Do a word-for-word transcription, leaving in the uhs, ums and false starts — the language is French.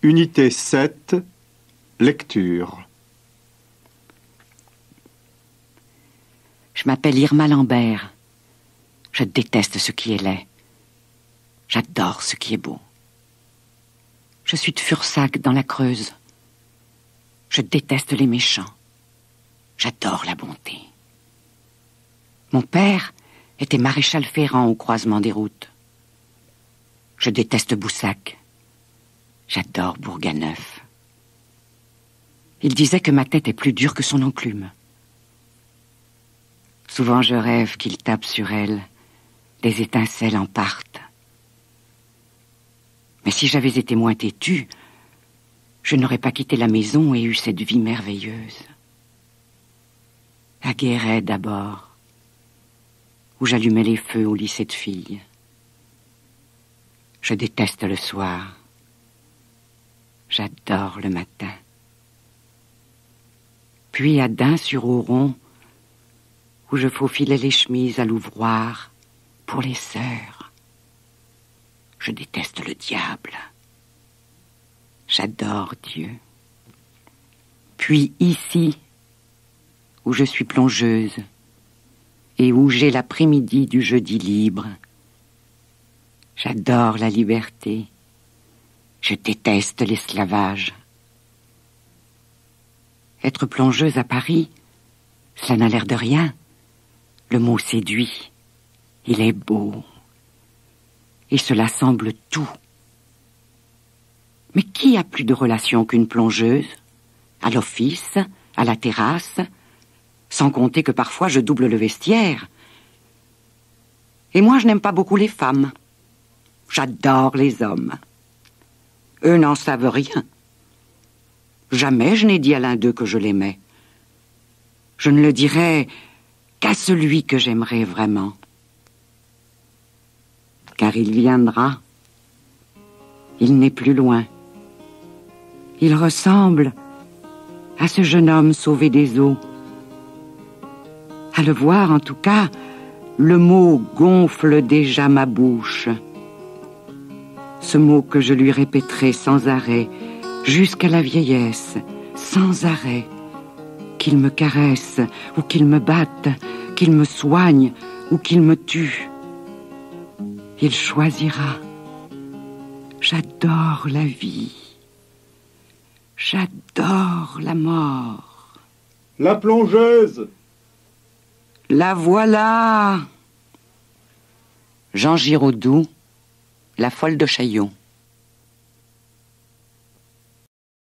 Unité sept, lecture. Je m'appelle Irma Lambert. Je déteste ce qui est laid. J'adore ce qui est beau. Je suis de Fursac dans la Creuse. Je déteste les méchants. J'adore la bonté. Mon père était maréchal ferrant au croisement des routes. Je déteste Boussac. J'adore Bourganeuf. Il disait que ma tête est plus dure que son enclume. Souvent je rêve qu'il tape sur elle, des étincelles en partent. Mais si j'avais été moins têtue, je n'aurais pas quitté la maison et eu cette vie merveilleuse. La Guéret d'abord, où j'allumais les feux au lycée de filles. Je déteste le soir. J'adore le matin. Puis à Dain-sur-Auron, où je faufilais les chemises à l'ouvroir pour les sœurs. Je déteste le diable. J'adore Dieu. Puis ici, où je suis plongeuse et où j'ai l'après-midi du jeudi libre. J'adore la liberté. Je déteste l'esclavage. Être plongeuse à Paris, cela n'a l'air de rien. Le mot séduit. Il est beau. Et cela semble tout. Mais qui a plus de relation qu'une plongeuse? À l'office, à la terrasse, sans compter que parfois je double le vestiaire. Et moi, je n'aime pas beaucoup les femmes. J'adore les hommes. Eux n'en savent rien. Jamais je n'ai dit à l'un d'eux que je l'aimais. Je ne le dirai qu'à celui que j'aimerais vraiment. Car il viendra. Il n'est plus loin. Il ressemble à ce jeune homme sauvé des eaux. À le voir, en tout cas, le mot gonfle déjà ma bouche. Ce mot que je lui répéterai sans arrêt, jusqu'à la vieillesse, sans arrêt. Qu'il me caresse, ou qu'il me batte, qu'il me soigne, ou qu'il me tue. Il choisira. J'adore la vie. J'adore la mort. La plongeuse. La voilà. Jean Giraudoux, La folle de Chaillot.